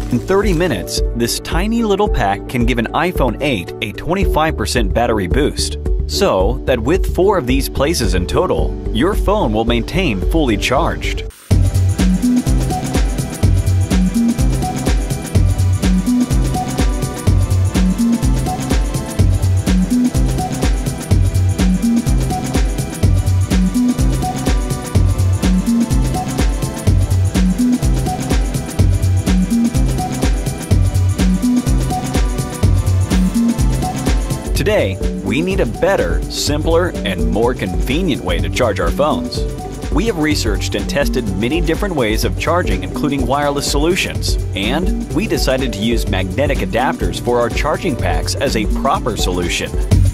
In 30 minutes, this tiny little pack can give an iPhone 8 a 25% battery boost, so that with 4 of these places in total, your phone will maintain fully charged. Today, we need a better, simpler, and more convenient way to charge our phones. We have researched and tested many different ways of charging, including wireless solutions, and we decided to use magnetic adapters for our charging packs as a proper solution.